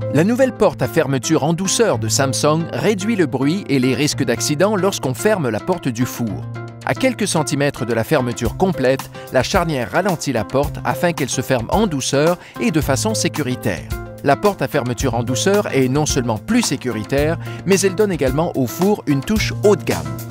La nouvelle porte à fermeture en douceur de Samsung réduit le bruit et les risques d'accident lorsqu'on ferme la porte du four. À quelques centimètres de la fermeture complète, la charnière ralentit la porte afin qu'elle se ferme en douceur et de façon sécuritaire. La porte à fermeture en douceur est non seulement plus sécuritaire, mais elle donne également au four une touche haut de gamme.